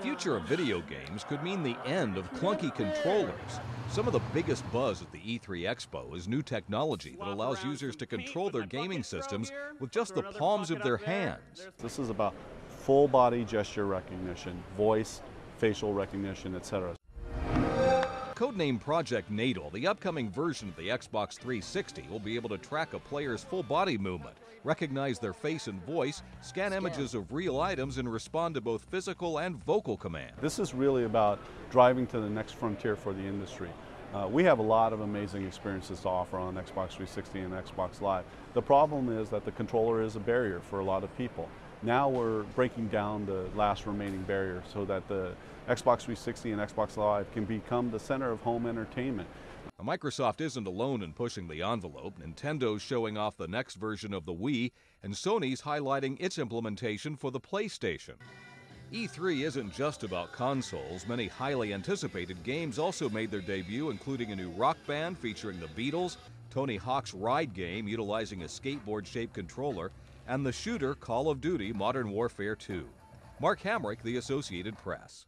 future of video games could mean the end of clunky controllers. Some of the biggest buzz at the E3 Expo is new technology that allows users to control their gaming systems with just the palms of their hands. This is about full body gesture recognition, voice, facial recognition, etc. Codenamed Project Nadal, the upcoming version of the Xbox 360 will be able to track a player's full body movement, recognize their face and voice, scan images of real items, and respond to both physical and vocal commands. This is really about driving to the next frontier for the industry. We have a lot of amazing experiences to offer on Xbox 360 and Xbox Live. The problem is that the controller is a barrier for a lot of people. Now we're breaking down the last remaining barrier so that the Xbox 360 and Xbox Live can become the center of home entertainment. Microsoft isn't alone in pushing the envelope. Nintendo's showing off the next version of the Wii, and Sony's highlighting its implementation for the PlayStation. E3 isn't just about consoles. Many highly anticipated games also made their debut, including a new rock band featuring the Beatles, Tony Hawk's Ride game utilizing a skateboard-shaped controller, and the shooter Call of Duty Modern Warfare 2. Mark Hamrick, The Associated Press.